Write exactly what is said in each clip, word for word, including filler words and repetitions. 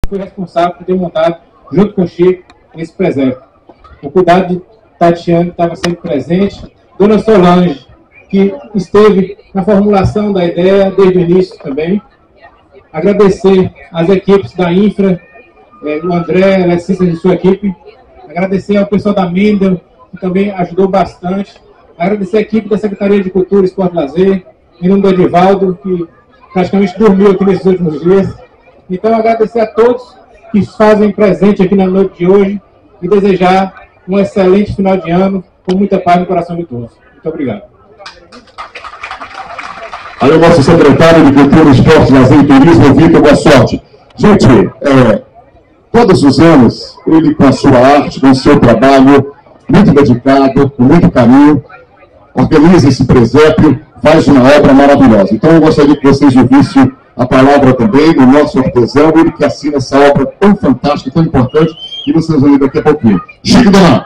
foi responsável por ter montado, junto com o Chico, esse presépio. O cuidado de Tatiana, que estava sempre presente, Dona Solange, que esteve na formulação da ideia desde o início também. Agradecer às equipes da Infra, eh, o André, a Letícia e sua equipe. Agradecer ao pessoal da Mendel, que também ajudou bastante. Agradecer a equipe da Secretaria de Cultura, Esporte e Lazer, em nome do Edivaldo, que praticamente dormiu aqui nesses últimos dias. Então, agradecer a todos que fazem presente aqui na noite de hoje e desejar um excelente final de ano, com muita paz no coração de todos. Muito obrigado. Aí o nosso secretário de Cultura, Esporte, Lazer e Turismo, Vitor, boa sorte. Gente, é, todos os anos, ele com a sua arte, com o seu trabalho, muito dedicado, com muito carinho, organiza esse presépio, faz uma obra maravilhosa. Então eu gostaria que vocês ouvissem a palavra também do nosso artesão, ele que assina essa obra tão fantástica, tão importante, e vocês vão ver daqui a pouquinho. Chico Donato.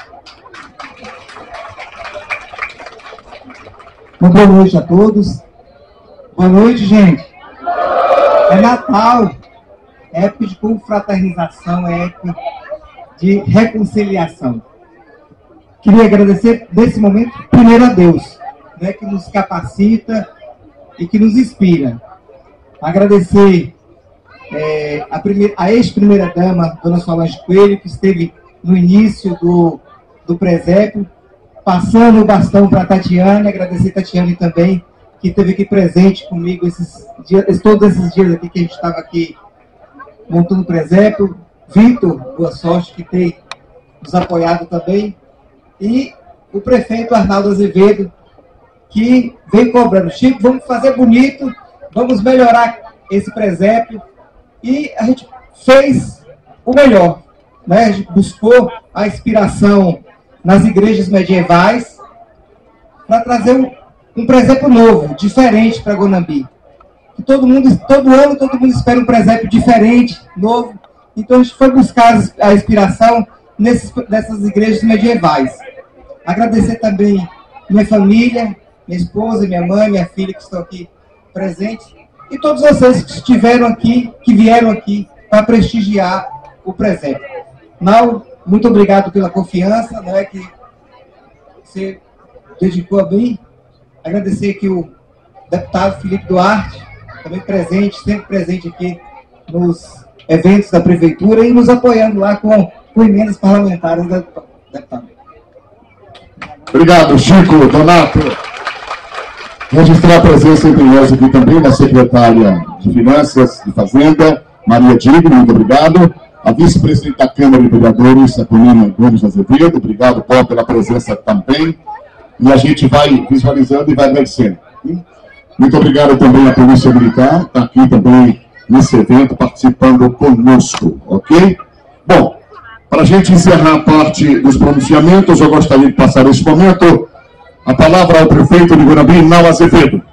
Boa noite a todos. Boa noite, gente. É Natal, é época de confraternização, é época de reconciliação. Queria agradecer, nesse momento, primeiro a Deus, né, que nos capacita e que nos inspira. Agradecer é, a, primeira, a ex-primeira-dama, Dona Solange Coelho, que esteve no início do, do presépio, passando o bastão para a Tatiana. Agradecer a Tatiana também, que esteve aqui presente comigo esses dias, todos esses dias aqui que a gente estava aqui montando o presépio. Vitor, boa sorte, que tem nos apoiado também. E o prefeito Arnaldo Azevedo, que vem cobrando. Chico, vamos fazer bonito, vamos melhorar esse presépio. E a gente fez o melhor, né? A gente buscou a inspiração nas igrejas medievais para trazer um, um presépio novo, diferente para Guanambi. Que todo mundo, todo ano, todo mundo espera um presépio diferente, novo. Então a gente foi buscar a inspiração nesses, nessas igrejas medievais. Agradecer também minha família, minha esposa, minha mãe, minha filha que estão aqui presentes, e todos vocês que estiveram aqui, que vieram aqui para prestigiar o presépio. Nau, muito obrigado pela confiança, né, que você dedicou a mim. Agradecer aqui o deputado Felipe Duarte, também presente, sempre presente aqui nos eventos da prefeitura e nos apoiando lá com, com emendas parlamentares da deputada. Obrigado, Chico, Donato. Registrar a presença entre nós aqui também da secretária de Finanças e Fazenda, Maria Digno, muito obrigado. A vice-presidente da Câmara de Vereadores, a Tonina Gomes Azevedo, obrigado, Paulo, pela presença também. E a gente vai visualizando e vai agradecendo. Muito obrigado também à Polícia Militar, está aqui também nesse evento, participando conosco, ok? Bom, para a gente encerrar a parte dos pronunciamentos, eu gostaria de passar esse momento a palavra ao prefeito de Guanambi, Nau Azevedo.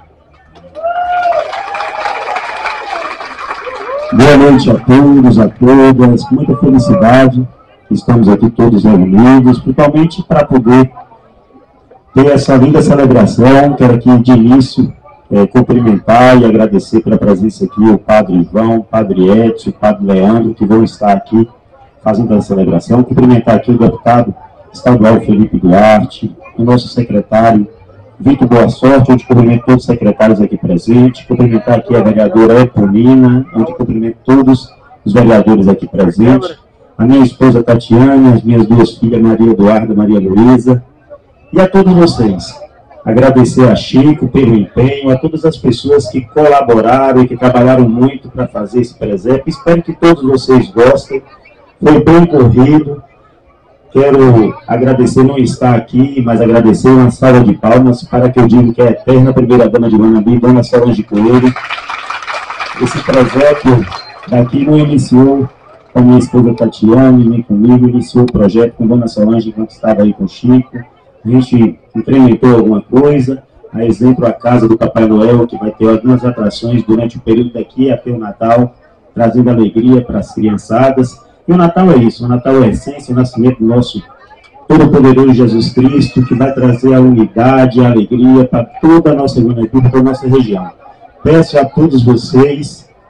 Boa noite a todos, a todas, com muita felicidade, estamos aqui todos reunidos, principalmente para poder ter essa linda celebração. Quero aqui de início é, cumprimentar e agradecer pela presença aqui o Padre Ivan, o Padre Edson, o Padre Leandro, que vão estar aqui fazendo a celebração. Cumprimentar aqui o deputado estadual Felipe Duarte, o nosso secretário Vitor Boa Sorte, onde cumprimento todos os secretários aqui presentes. Cumprimentar aqui a vereadora Eponina, onde cumprimento todos os vereadores aqui presentes. A minha esposa Tatiana, as minhas duas filhas Maria Eduarda e Maria Luísa. E a todos vocês. Agradecer a Chico pelo empenho, a todas as pessoas que colaboraram e que trabalharam muito para fazer esse presépio. Espero que todos vocês gostem. Foi bem corrido. Quero agradecer, não estar aqui, mas agradecer uma salva de palmas para que eu diga que é a eterna primeira-dama de Guanambi, Dona Solange Coelho. Esse presépio daqui não iniciou com minha esposa Tatiane, nem comigo, iniciou o projeto com Dona Solange, enquanto estava aí com o Chico. A gente incrementou alguma coisa, a exemplo a Casa do Papai Noel, que vai ter algumas atrações durante o período daqui até o Natal, trazendo alegria para as criançadas. E o Natal é isso, o Natal é a essência, o nascimento do nosso todo-poderoso Jesus Cristo, que vai trazer a unidade, a alegria para toda a nossa Guanambi, para toda a nossa região. Peço a todos vocês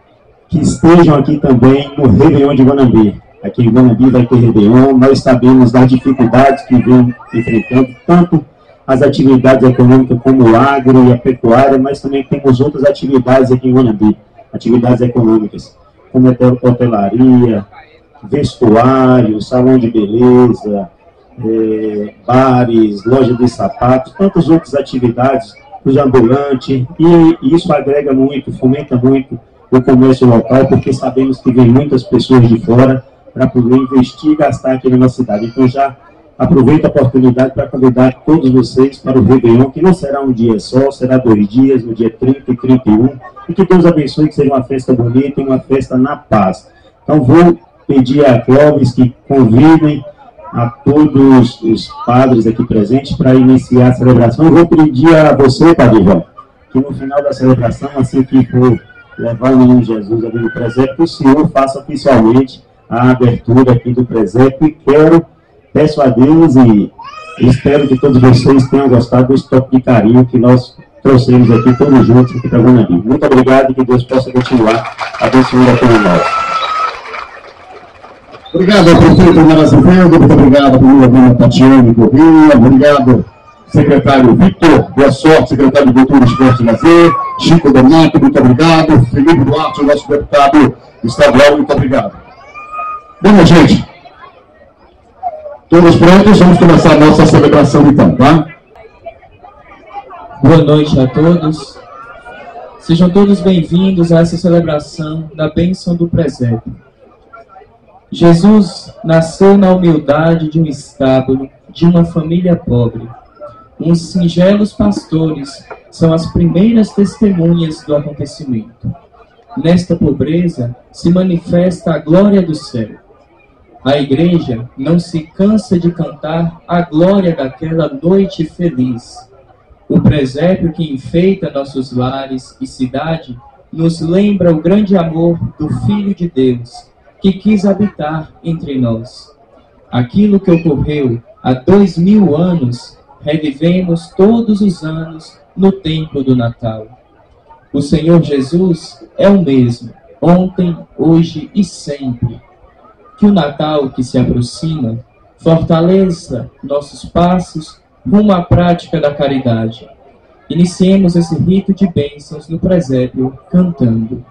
que estejam aqui também no Réveillon de Guanambi. Aqui em Guanambi vai ter Réveillon, nós sabemos das dificuldades que vem enfrentando, tanto as atividades econômicas como o agro e a pecuária, mas também temos outras atividades aqui em Guanambi, atividades econômicas, como hotelaria, vestuário, salão de beleza, é, bares, loja de sapatos, tantas outras atividades, os ambulantes, e, e isso agrega muito, fomenta muito o comércio local, porque sabemos que vem muitas pessoas de fora para poder investir e gastar aqui na nossa cidade. Então já aproveito a oportunidade para convidar todos vocês para o Réveillon, que não será um dia só, será dois dias, no dia trinta e trinta e um, e que Deus abençoe, que seja uma festa bonita e uma festa na paz. Então vou pedir a Clóvis que convidem a todos os padres aqui presentes para iniciar a celebração. Eu vou pedir a você, Padre João, que no final da celebração, assim que for levar o menino Jesus ali no presépio, que o senhor faça oficialmente a abertura aqui do presépio, e quero, peço a Deus e espero que todos vocês tenham gostado desse toque de carinho que nós trouxemos aqui todos juntos aqui para Guanambi. Muito obrigado e que Deus possa continuar abençoando a todos nós. Obrigado ao prefeito Mara Azevedo, muito obrigado à primeira-dama Tatiane Corrêa, obrigado, secretário Victor, boa sorte, secretário de Cultura, Esporte e Lazer, Chico Donato, muito obrigado, Felipe Duarte, nosso deputado estadual, muito obrigado. Bom, minha gente, todos prontos, vamos começar a nossa celebração então, tá? Boa noite a todos. Sejam todos bem-vindos a essa celebração da bênção do presépio. Jesus nasceu na humildade de um estábulo, de uma família pobre. Uns singelos pastores são as primeiras testemunhas do acontecimento. Nesta pobreza se manifesta a glória do céu. A igreja não se cansa de cantar a glória daquela noite feliz. O presépio que enfeita nossos lares e cidade nos lembra o grande amor do Filho de Deus, que quis habitar entre nós. Aquilo que ocorreu há dois mil anos, revivemos todos os anos no tempo do Natal. O Senhor Jesus é o mesmo, ontem, hoje e sempre. Que o Natal que se aproxima fortaleça nossos passos rumo à prática da caridade. Iniciemos esse rito de bênçãos no presépio cantando.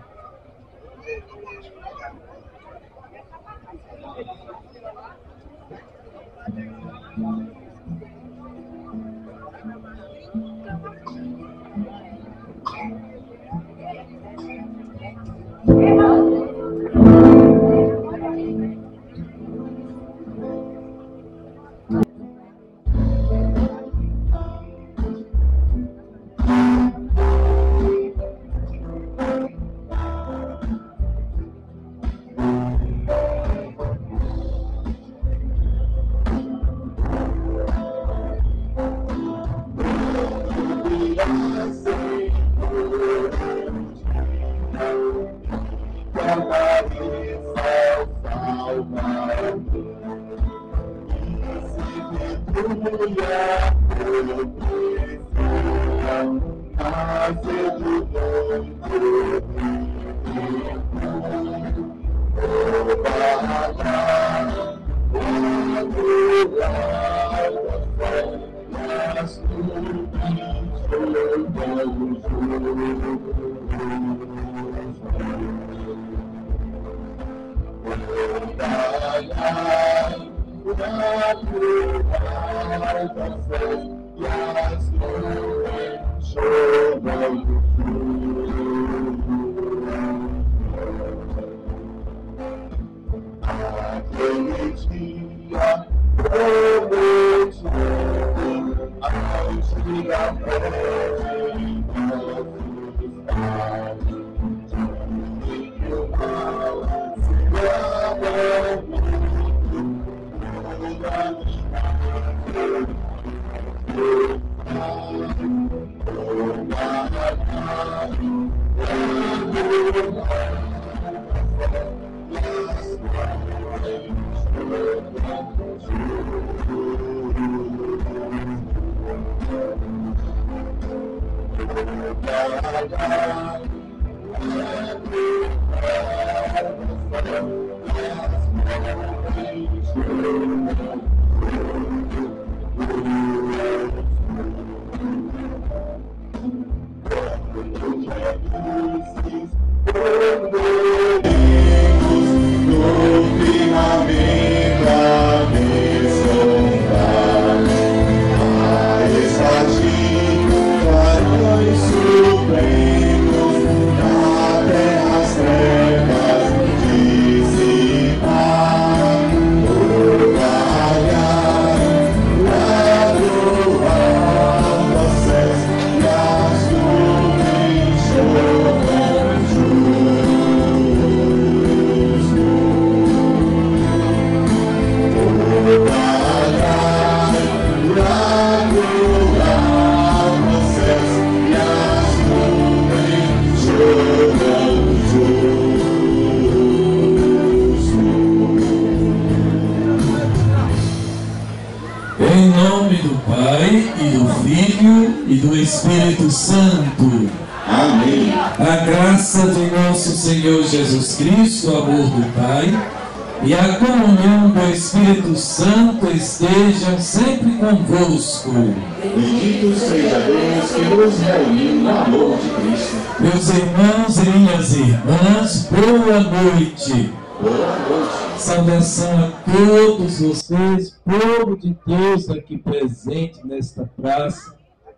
Thank you. Espírito Santo. Amém. A graça de nosso Senhor Jesus Cristo, o amor do Pai e a comunhão do Espírito Santo estejam sempre convosco. Bendito seja Deus que nos reuniu no amor de Cristo. Meus irmãos e minhas irmãs, boa noite. Boa noite. Saudação a todos vocês, povo de Deus aqui presente nesta praça,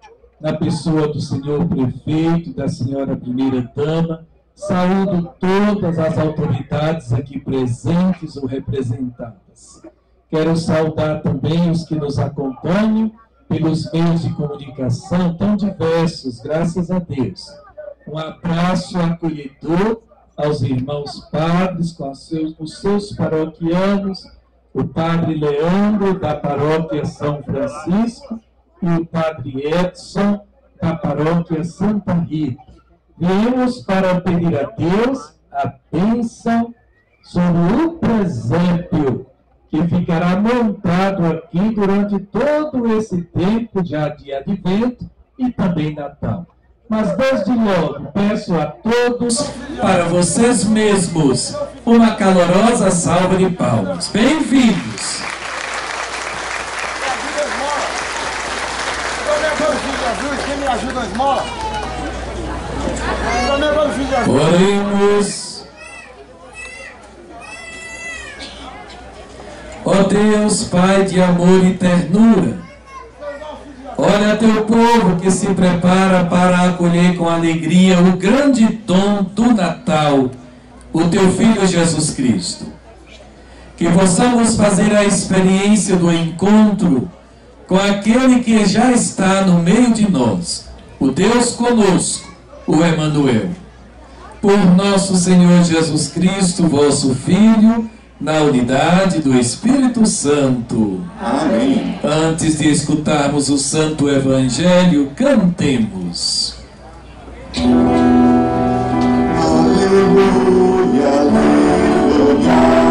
na pessoa do senhor prefeito, da senhora primeira-dama. Saúdo todas as autoridades aqui presentes ou representadas. Quero saudar também os que nos acompanham pelos meios de comunicação tão diversos, graças a Deus. Um abraço acolhedor aos irmãos padres, com os seus, os seus paroquianos, o padre Leandro, da paróquia São Francisco, e o padre Edson, da paróquia Santa Rita. Viemos para pedir a Deus a bênção sobre o presépio que ficará montado aqui durante todo esse tempo já de Advento e também Natal. Mas desde logo peço a todos, para vocês mesmos, uma calorosa salva de palmas. Bem-vindos! Quem me ajuda a esmola? Oremos. Ó Deus, Pai de amor e ternura, olha teu povo que se prepara para acolher com alegria o grande dom do Natal, o teu Filho Jesus Cristo. Que possamos fazer a experiência do encontro com aquele que já está no meio de nós, o Deus conosco, o Emmanuel. Por nosso Senhor Jesus Cristo, vosso Filho, na unidade do Espírito Santo. Amém. Antes de escutarmos o Santo Evangelho, cantemos. Aleluia, aleluia.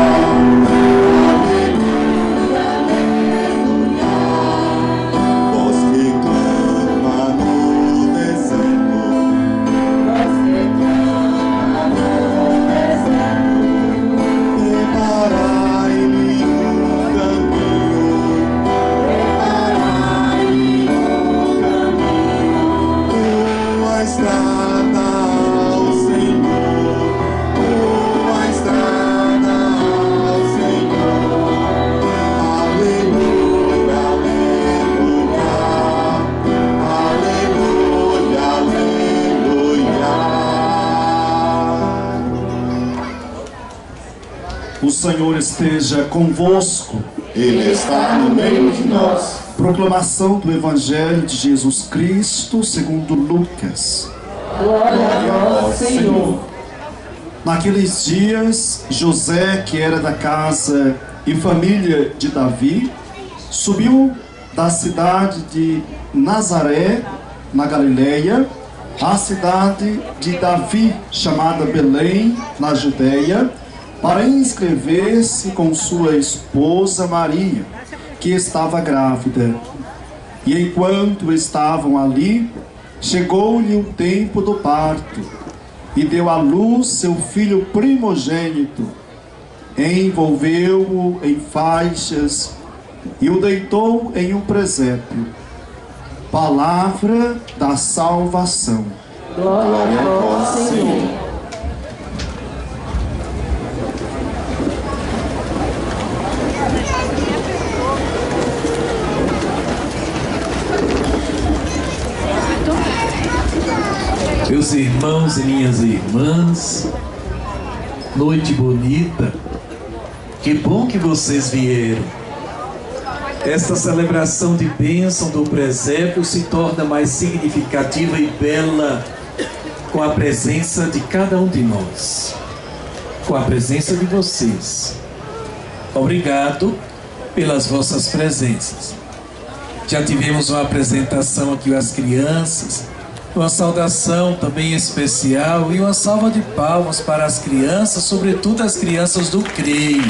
O Senhor esteja convosco. Ele está no meio de nós. Proclamação do Evangelho de Jesus Cristo segundo Lucas. Glória ao Senhor. Naqueles dias, José, que era da casa e família de Davi, subiu da cidade de Nazaré, na Galileia, à cidade de Davi, chamada Belém, na Judeia, para inscrever-se com sua esposa Maria, que estava grávida. E enquanto estavam ali, chegou-lhe o tempo do parto, e deu à luz seu filho primogênito, envolveu-o em faixas e o deitou em um presépio. Palavra da salvação. Glória a vós, Senhor. Meus irmãos e minhas irmãs, noite bonita, que bom que vocês vieram. Esta celebração de bênção do presépio se torna mais significativa e bela com a presença de cada um de nós, com a presença de vocês. Obrigado pelas vossas presenças. Já tivemos uma apresentação aqui às crianças, uma saudação também especial e uma salva de palmas para as crianças, sobretudo as crianças do CREI.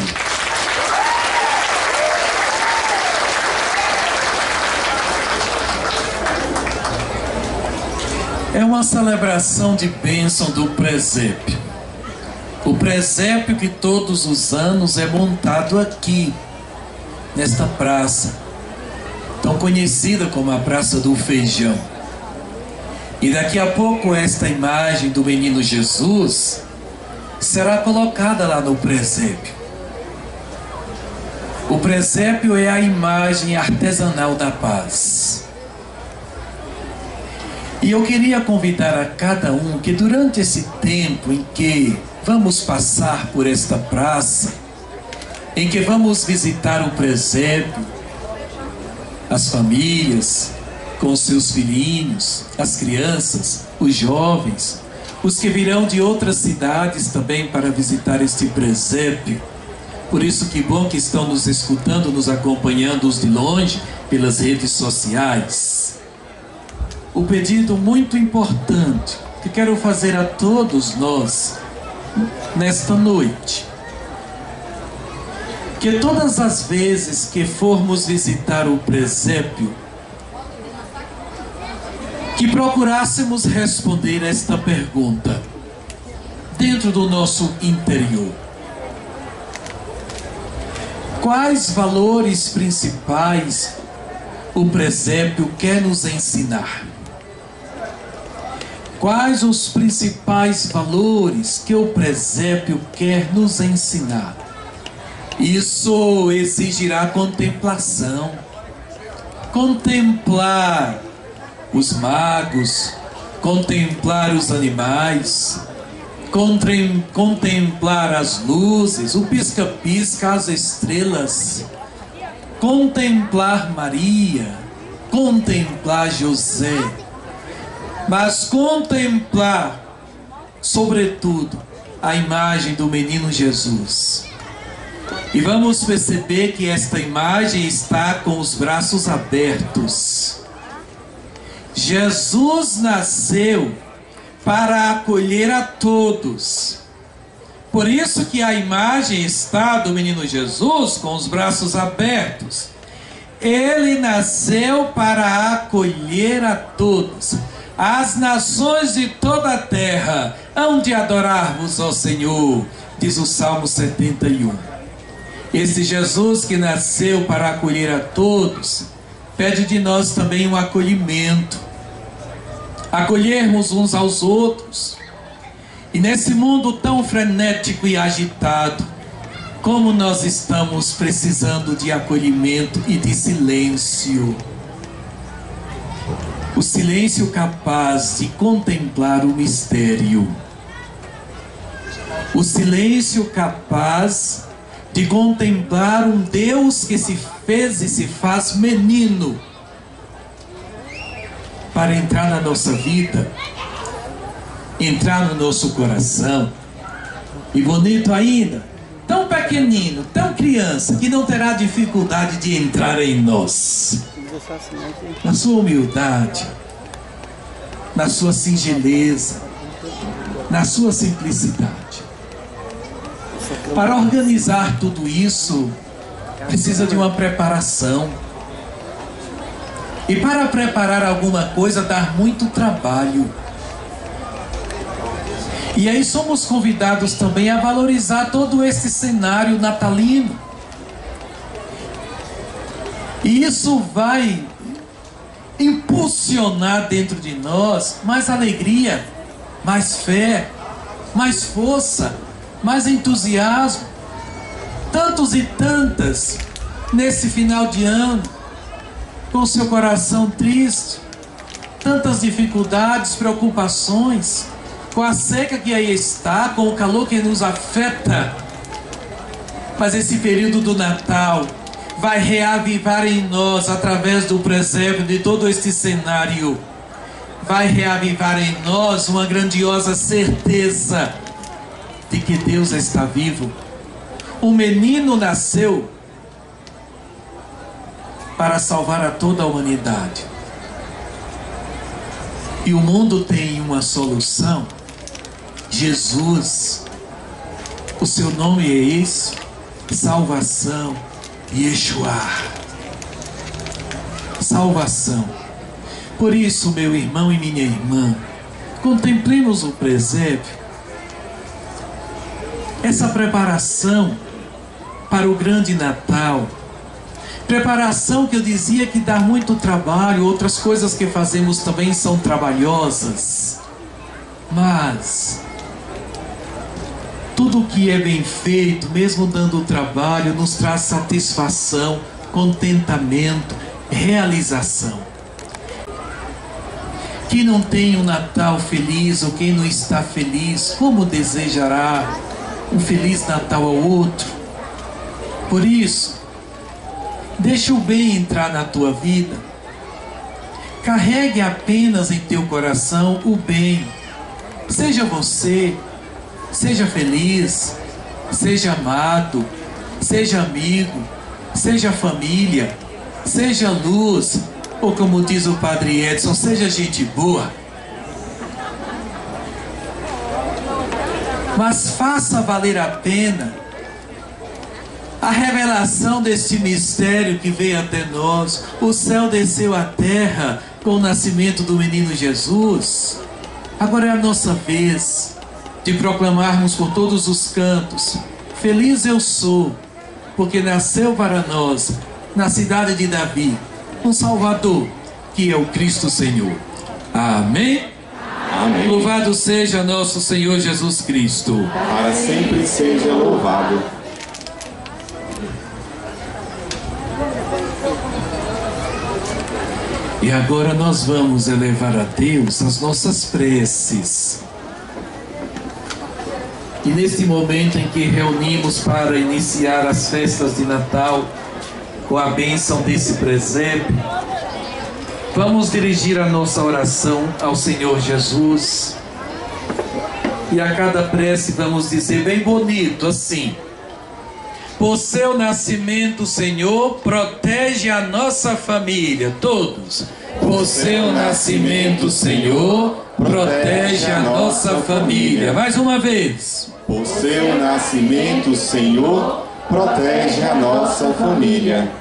É uma celebração de bênção do presépio. O presépio que todos os anos é montado aqui, nesta praça, tão conhecida como a Praça do Feijão. E daqui a pouco esta imagem do menino Jesus será colocada lá no presépio. O presépio é a imagem artesanal da paz. E eu queria convidar a cada um que durante esse tempo em que vamos passar por esta praça, em que vamos visitar o presépio, as famílias, com seus filhinhos, as crianças, os jovens, os que virão de outras cidades também para visitar este presépio. Por isso que bom que estão nos escutando, nos acompanhando os de longe pelas redes sociais. O pedido muito importante que quero fazer a todos nós nesta noite, que todas as vezes que formos visitar o presépio, que procurássemos responder esta pergunta dentro do nosso interior: quais valores principais o presépio quer nos ensinar? Quais os principais valores que o presépio quer nos ensinar? Isso exigirá contemplação. Contemplar os magos, contemplar os animais, contem, contemplar as luzes, o pisca-pisca, as estrelas, contemplar Maria, contemplar José, mas contemplar, sobretudo, a imagem do menino Jesus. E vamos perceber que esta imagem está com os braços abertos. Jesus nasceu para acolher a todos. Por isso que a imagem está do menino Jesus com os braços abertos. Ele nasceu para acolher a todos. As nações de toda a terra hão de adorar-vos, ó Senhor, diz o Salmo setenta e um. Esse Jesus que nasceu para acolher a todos, pede de nós também um acolhimento. Acolhermos uns aos outros. E nesse mundo tão frenético e agitado, como nós estamos precisando de acolhimento e de silêncio. O silêncio capaz de contemplar o mistério. O silêncio capaz de contemplar um Deus que se fez e se faz menino, para entrar na nossa vida, entrar no nosso coração. E bonito ainda, tão pequenino, tão criança, que não terá dificuldade de entrar em nós, na sua humildade, na sua singeleza, na sua simplicidade. Para organizar tudo isso, precisa de uma preparação. E para preparar alguma coisa, dá muito trabalho. E aí somos convidados também a valorizar todo esse cenário natalino. E isso vai impulsionar dentro de nós mais alegria, mais fé, mais força, mais entusiasmo. Tantos e tantas nesse final de ano, com seu coração triste, tantas dificuldades, preocupações, com a seca que aí está, com o calor que nos afeta. Mas esse período do Natal vai reavivar em nós, através do presépio, de todo este cenário, vai reavivar em nós uma grandiosa certeza de que Deus está vivo. Um menino nasceu para salvar a toda a humanidade. E o mundo tem uma solução. Jesus. O seu nome é esse: salvação. Yeshua. Salvação. Por isso, meu irmão e minha irmã, contemplemos o presépio, essa preparação para o grande Natal. Preparação que eu dizia que dá muito trabalho, outras coisas que fazemos também são trabalhosas, mas tudo que é bem feito, mesmo dando trabalho, nos traz satisfação, contentamento, realização. Quem não tem um Natal feliz, ou quem não está feliz, como desejará um feliz Natal ao outro? Por isso, deixa o bem entrar na tua vida. Carregue apenas em teu coração o bem. Seja você, seja feliz, seja amado, seja amigo, seja família, seja luz, ou como diz o Padre Edson, seja gente boa. Mas faça valer a pena a revelação deste mistério que veio até nós. O céu desceu à terra com o nascimento do menino Jesus. Agora é a nossa vez de proclamarmos por todos os cantos: feliz eu sou, porque nasceu para nós, na cidade de Davi, um Salvador, que é o Cristo Senhor. Amém? Amém. Louvado seja nosso Senhor Jesus Cristo. Para sempre seja louvado. E agora nós vamos elevar a Deus as nossas preces. E nesse momento em que reunimos para iniciar as festas de Natal, com a bênção desse presépio, vamos dirigir a nossa oração ao Senhor Jesus. E a cada prece vamos dizer bem bonito assim: por seu nascimento, Senhor, protege a nossa família. Todos. Por seu nascimento, Senhor, protege a nossa família. Mais uma vez. Por seu nascimento, Senhor, protege a nossa família.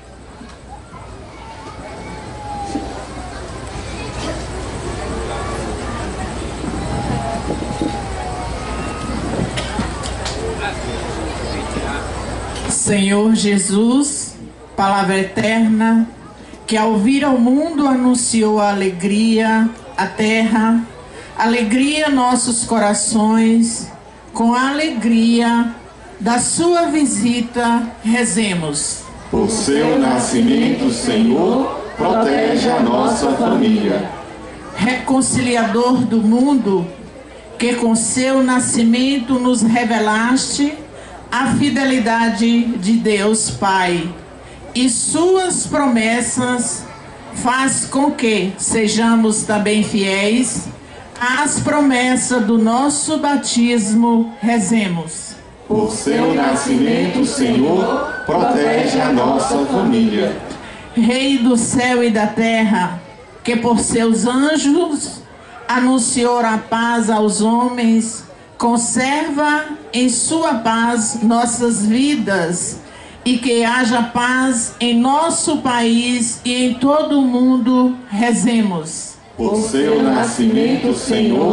Senhor Jesus, palavra eterna, que ao vir ao mundo anunciou a alegria, a terra, alegria nossos corações, com a alegria da sua visita, rezemos. Por seu nascimento, Senhor, protege a nossa família. Reconciliador do mundo, que com seu nascimento nos revelaste a fidelidade de Deus Pai e suas promessas, faz com que sejamos também fiéis às promessas do nosso batismo. Rezemos. Por seu nascimento, Senhor, protege a nossa família. Rei do céu e da terra, que por seus anjos anunciou a paz aos homens, conserva em sua paz nossas vidas, e que haja paz em nosso país e em todo o mundo. Rezemos. Por seu nascimento, Senhor,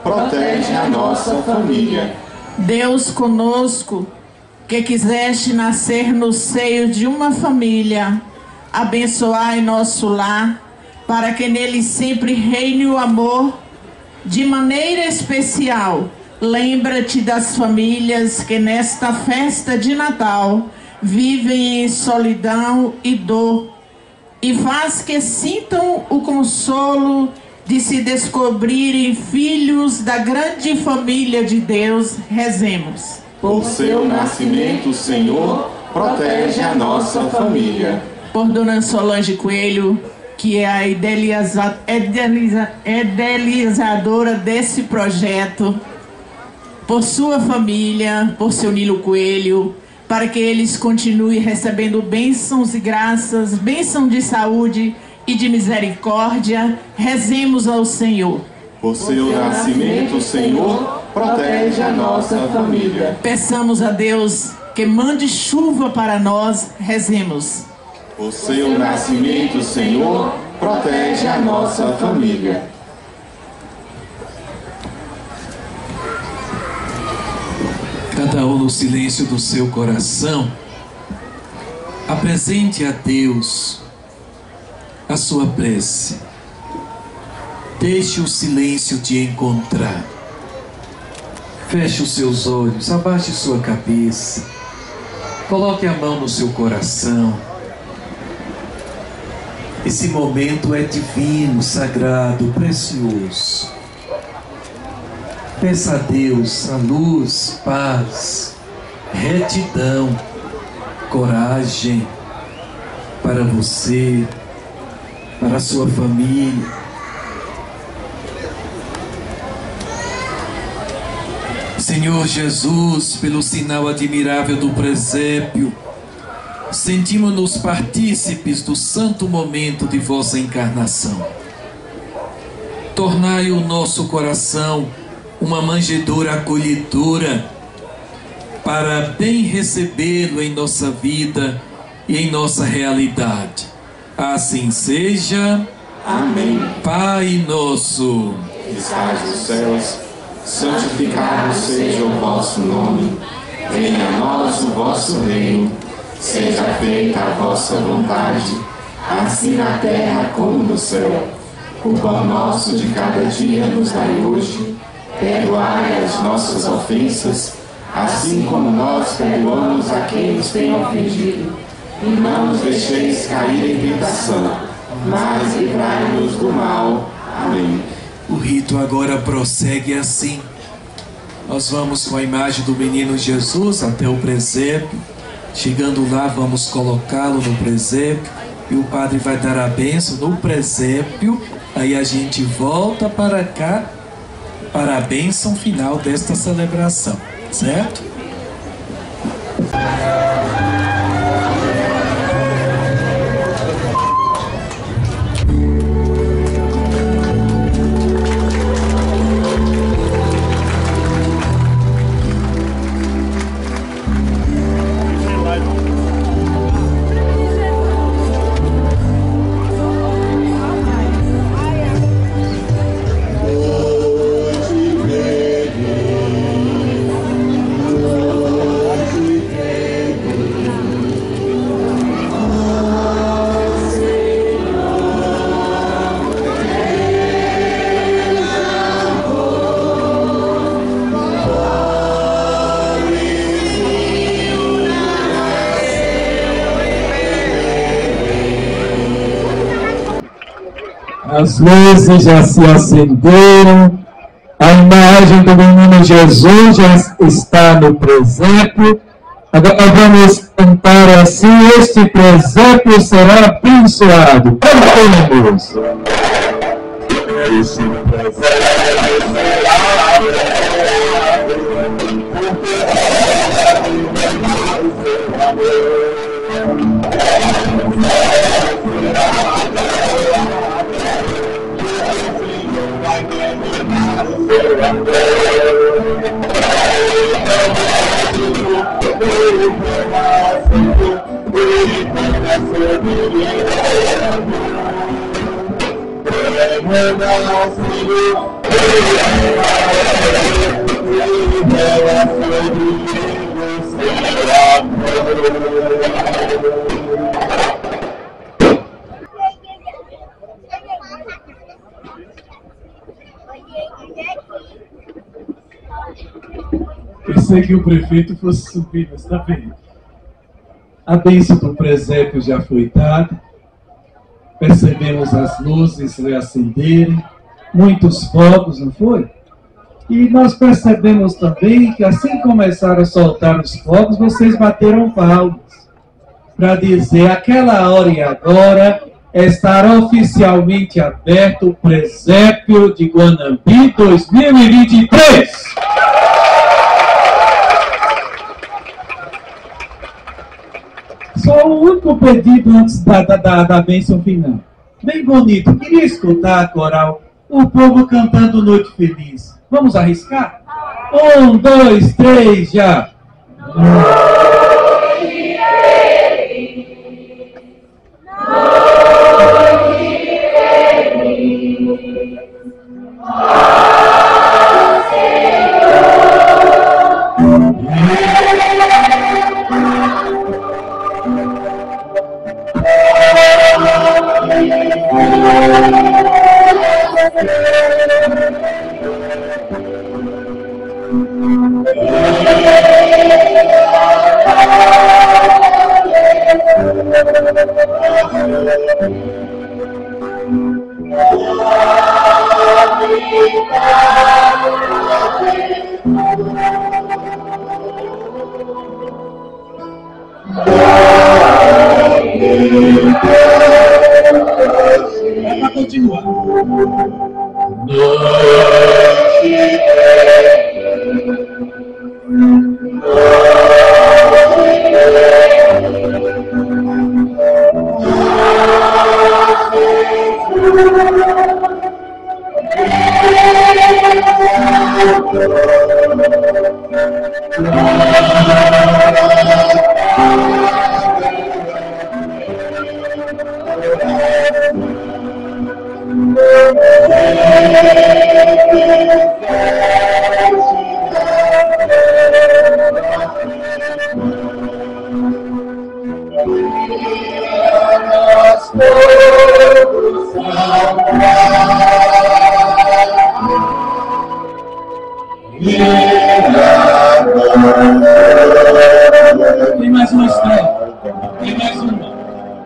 protege a nossa família. Deus conosco, que quiseste nascer no seio de uma família, abençoai nosso lar, para que nele sempre reine o amor. De maneira especial, lembra-te das famílias que nesta festa de Natal vivem em solidão e dor, e faz que sintam o consolo de se descobrirem filhos da grande família de Deus. Rezemos. Por seu nascimento, Senhor, protege a nossa família. Por Dona Solange Coelho, que é a idealiza, idealiza, idealizadora desse projeto, por sua família, por seu Nilo Coelho, para que eles continuem recebendo bênçãos e graças, bênção de saúde e de misericórdia. Rezemos ao Senhor. Por seu nascimento, Senhor, protege a nossa família. Peçamos a Deus que mande chuva para nós. Rezemos. Por seu nascimento, Senhor, protege a nossa família. Cada um no silêncio do seu coração, apresente a Deus a sua prece. Deixe o silêncio te encontrar. Feche os seus olhos, abaixe sua cabeça, coloque a mão no seu coração. Esse momento é divino, sagrado, precioso. Peça a Deus a luz, paz, retidão, coragem para você, para a sua família. Senhor Jesus, pelo sinal admirável do presépio, sentimos-nos partícipes do santo momento de vossa encarnação. Tornai o nosso coração uma manjedoura acolhedora para bem recebê-lo em nossa vida e em nossa realidade. Assim seja. Amém. Pai nosso, que estás nos céus, santificado seja o vosso nome. Venha a nós o vosso reino. Seja feita a vossa vontade, assim na terra como no céu. O pão nosso de cada dia nos dai hoje. Perdoai as nossas ofensas, assim como nós perdoamos a quem nos tem ofendido. E não nos deixeis cair em tentação, mas livrai-nos do mal. Amém. O rito agora prossegue assim. Nós vamos com a imagem do menino Jesus até o presépio. Chegando lá, vamos colocá-lo no presépio e o padre vai dar a bênção no presépio. Aí a gente volta para cá para a bênção final desta celebração, certo? As luzes já se acenderam, a imagem do menino Jesus já está no presépio. Agora vamos cantar assim: este presépio será abençoado. Cantemos! Este presépio será Pensei que o prefeito fosse subir, mas está bem. A bênção do presépio já foi dada. Percebemos as luzes reacenderem, muitos fogos, não foi? E nós percebemos também que assim que começaram a soltar os fogos, vocês bateram palmas para dizer, aquela hora e agora estará oficialmente aberto o presépio de Guanambi dois mil e vinte e três. Só o único pedido antes da, da, da, da bênção final. Bem bonito. Queria escutar a coral, o povo cantando Noite Feliz. Vamos arriscar? Um, dois, três, já. Noite feliz. Noite feliz. Ó Senhor. É para continuar. Tem mais uma história. Tem mais uma.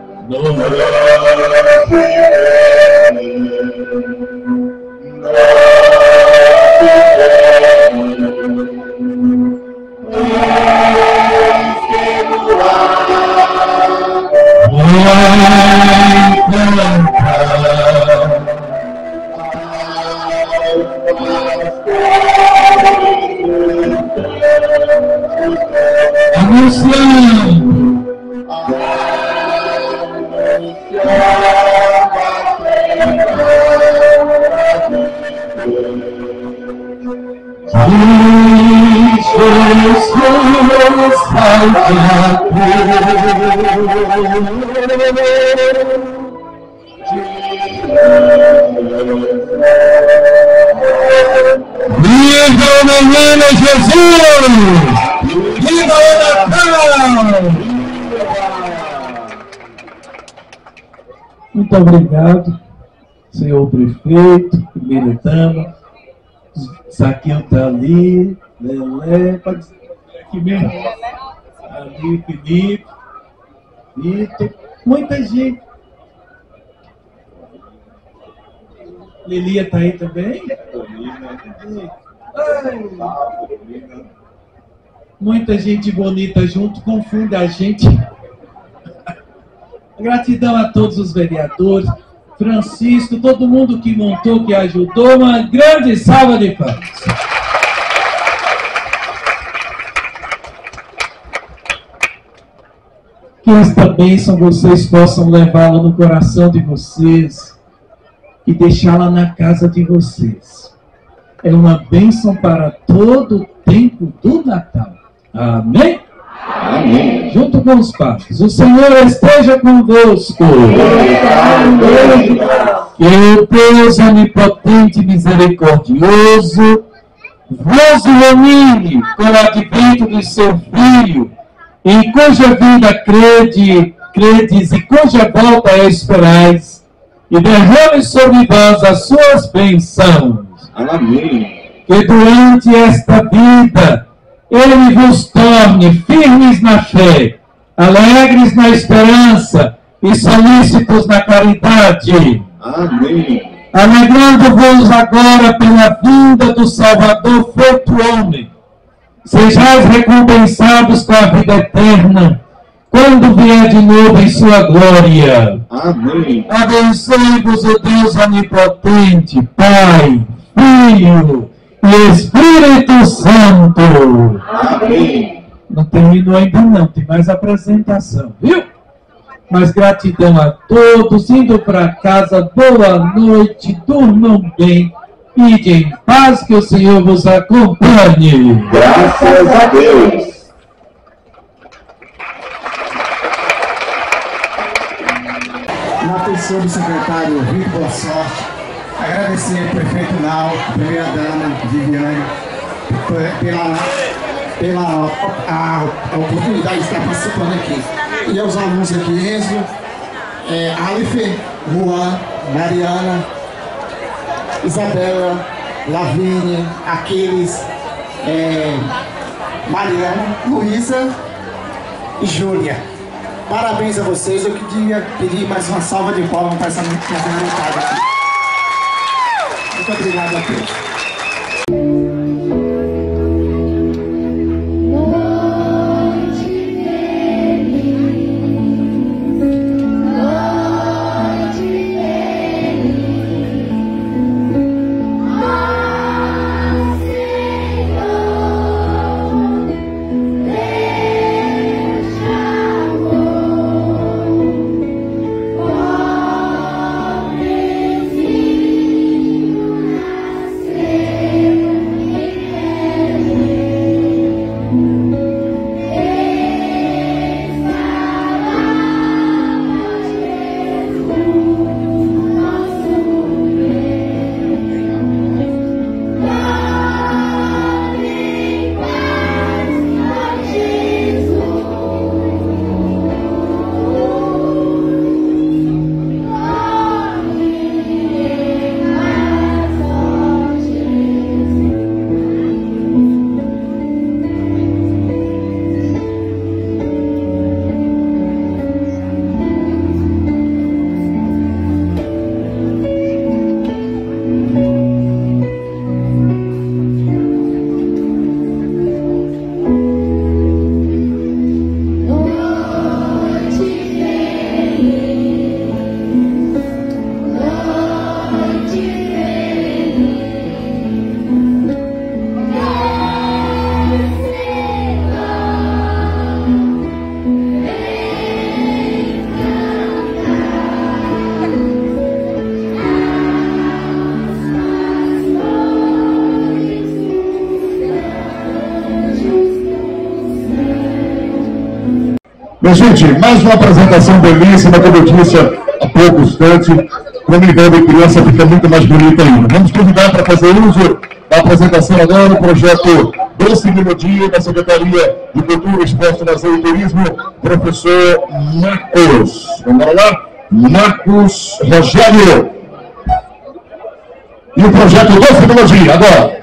Viva o menino Jesus! Viva o Natal! Muito obrigado, senhor prefeito, primeira dama. Zaqueu está ali, Lelé, pode dizer aqui mesmo. Ali, Felipe, Vitor, muita gente. Lilia está aí também? Ai. Muita gente bonita junto, confunde a gente. Gratidão a todos os vereadores, Francisco, todo mundo que montou, que ajudou. Uma grande salva de palmas. Que esta bênção vocês possam levá-la no coração de vocês e deixá-la na casa de vocês. É uma bênção para todo o tempo do Natal. Amém? Amém. Junto com os padres. O Senhor esteja convosco. Que o Deus onipotente e misericordioso vos ilumine com o advento do seu Filho, em cuja vida crede, credes e cuja volta esperais, e derrame sobre vós as suas bênçãos. Amém. Que durante esta vida Ele vos torne firmes na fé, alegres na esperança e solícitos na caridade. Amém. Alegrando-vos agora pela vinda do Salvador feito homem, sejais recompensados com a vida eterna, quando vier de novo em sua glória. Amém. Abençoe-vos o Deus onipotente, Pai, Filho e Espírito Santo. Amém. Não terminou ainda não, tem mais apresentação, viu? Mas gratidão a todos, indo para casa, boa noite, durmam bem, ide em paz, que o Senhor vos acompanhe. Graças a Deus. Na pessoa do secretário Vitor Boa Sorte, agradecer ao prefeito Nau, primeira-dama Viviane, pela, pela a, a oportunidade de estar participando aqui. E aos alunos aqui, Enzo, é, Aleph, Juan, Mariana, Isabela, Lavínia, Aquiles, é, Mariana, Luísa e Júlia. Parabéns a vocês. Eu queria pedir mais uma salva de palmas para essa minha vontade aqui. Muito obrigado a todos. Bem, gente, mais uma apresentação belíssima, como eu disse há pouco instante, quando envolve criança fica muito mais bonita ainda. Vamos convidar para fazer uso da apresentação agora o projeto Doce Melodia da Secretaria de Cultura, Esporte, Lazer e Turismo, professor Marcos. Vamos lá? Marcos Rogério. E o projeto Doce Melodia, agora.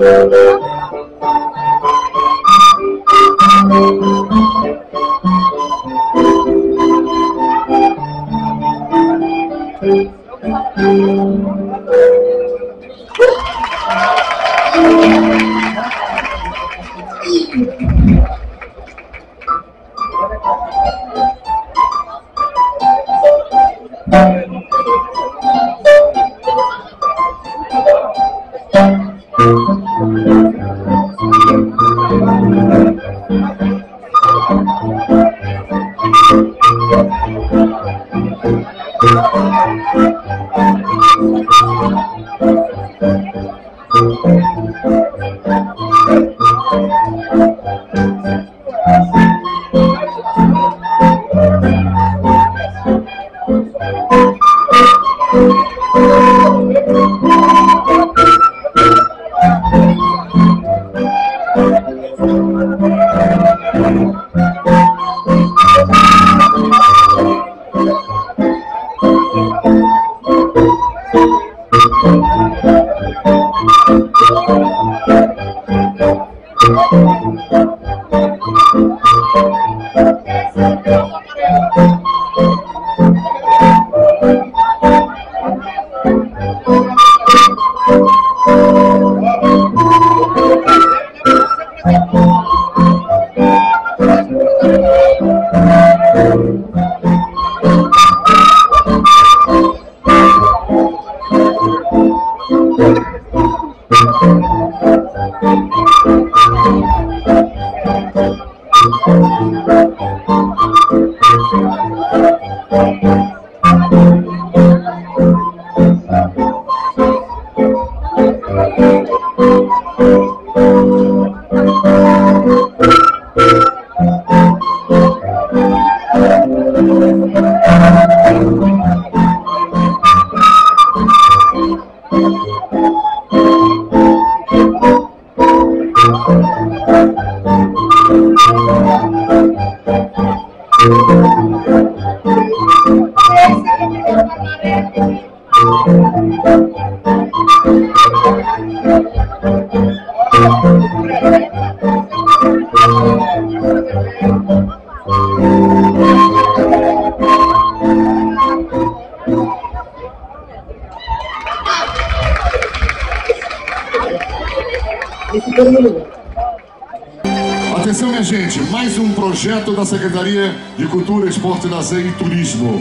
Atenção, minha gente, mais um projeto da Secretaria de Cultura, Esporte, Lazer e Turismo.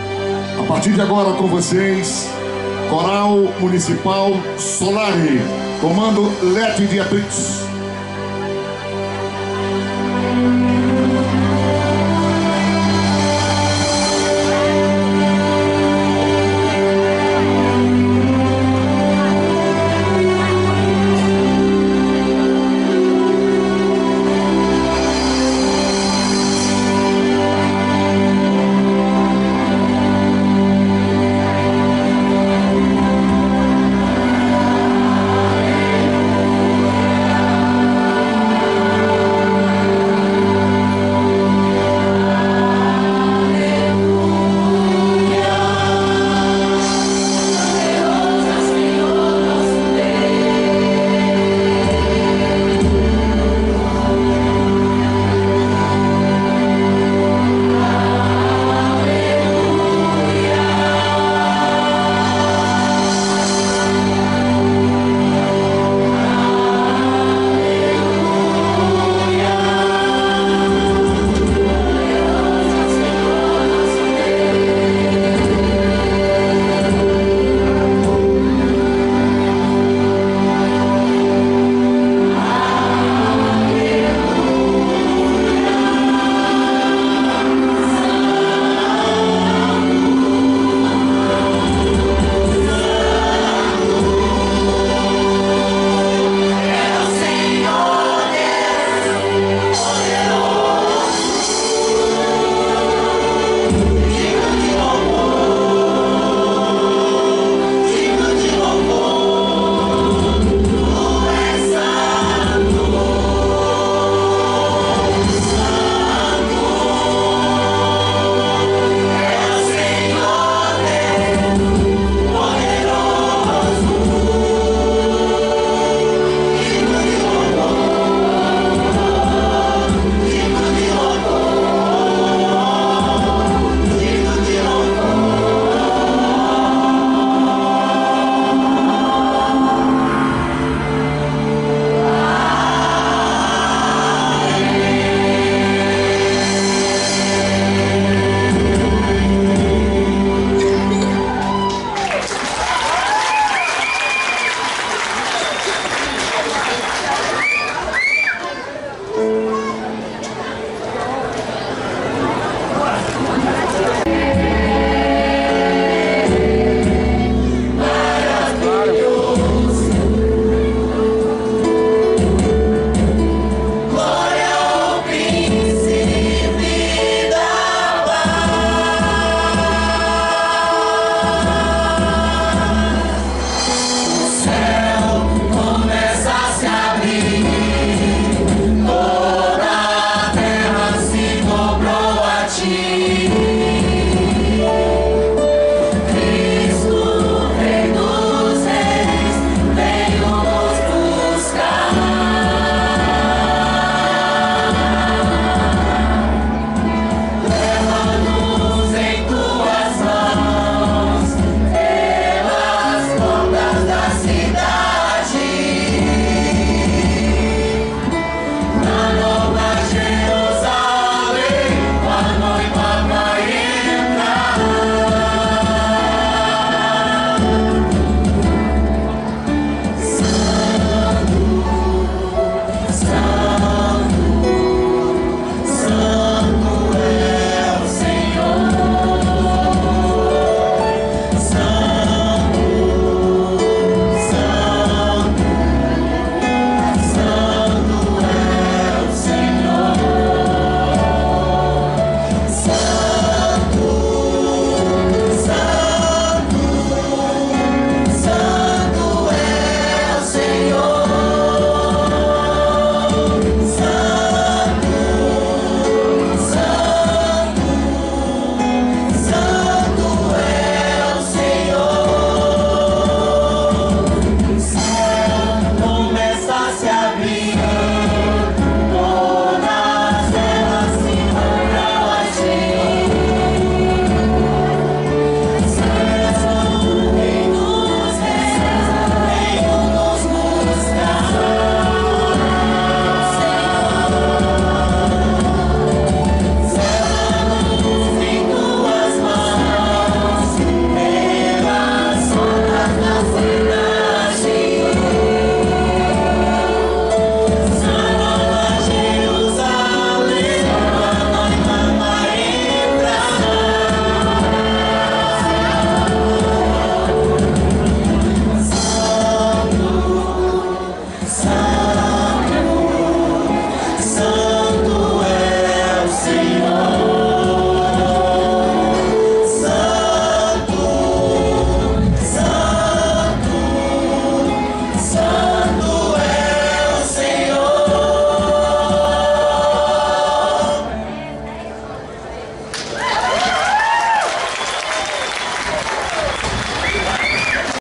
A partir de agora com vocês, Coral Municipal Solari, comando Lete de Atrix.